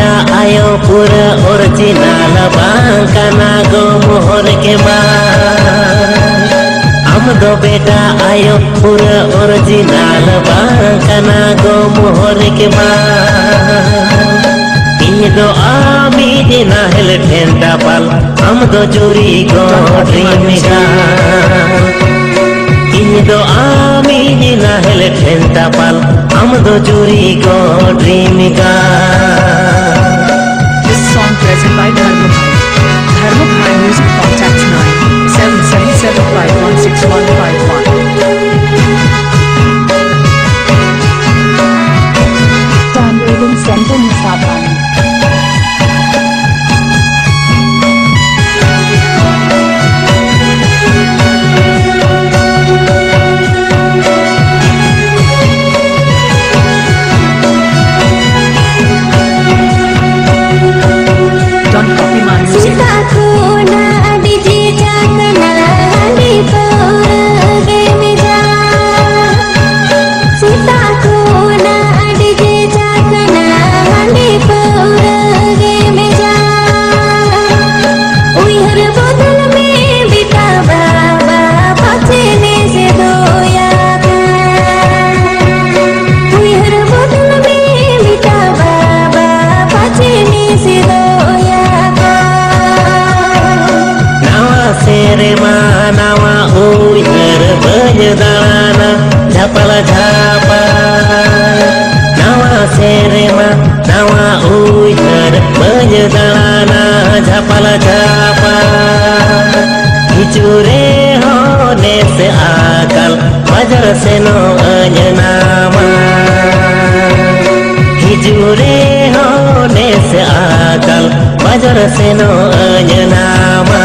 बेटा आयो पूरा ओरिजिनल बांकाना गो मोहर के बाद आमदो बेटा आयो पूरा ओरिजिनल बांकाना गो मोहर के बाद इदो आमी दिना हेल ठेंटा पाल आमदो चोरी गो ड्रीम इदो आमी दिना हेल ठेंटा पाल आमदो चोरी गो dream This song present by Dharma Bhai Music Contacts 9777516151. Downloading Center Nisabani. Nawa uyar benyedana Japala japa Nawa serema Nawa uyar benyedana Japala japa Hicure hone se akal Wajar seno anyanama Hicure hone se akal Wajar seno anyanama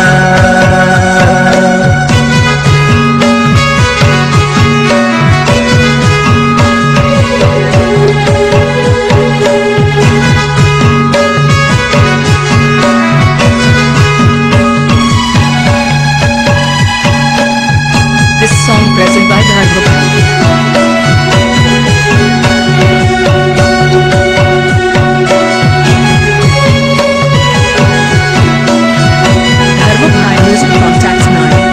This song present by Dharma Bhai. Dharma Bhai Music Contacts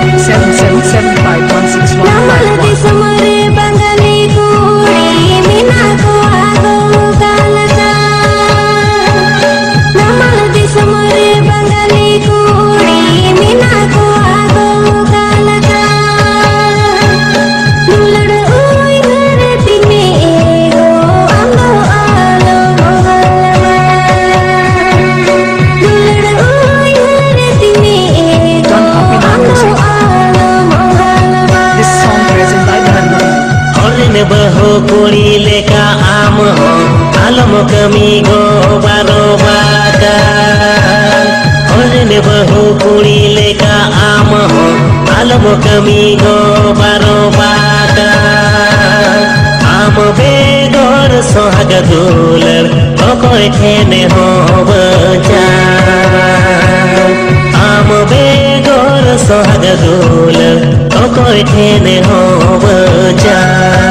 97751611 Bahu kuli leka am ho alam kami go baro bakal Oleh bahu kuli leka am ho alam kami go baro bakal Am begor sohaga dular okoi thene ho bachal Am begor sohaga dular okoi thene ho bachal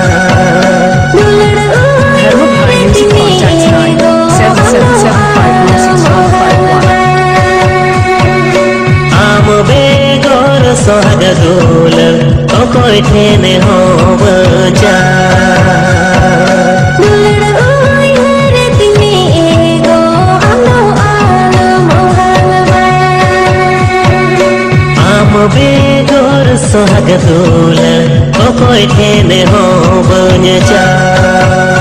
Sohaga dular okoi thene ho bachal Dular oi harati me ego amo alam halwa Am begor sohaga dular okoi thene ho bachal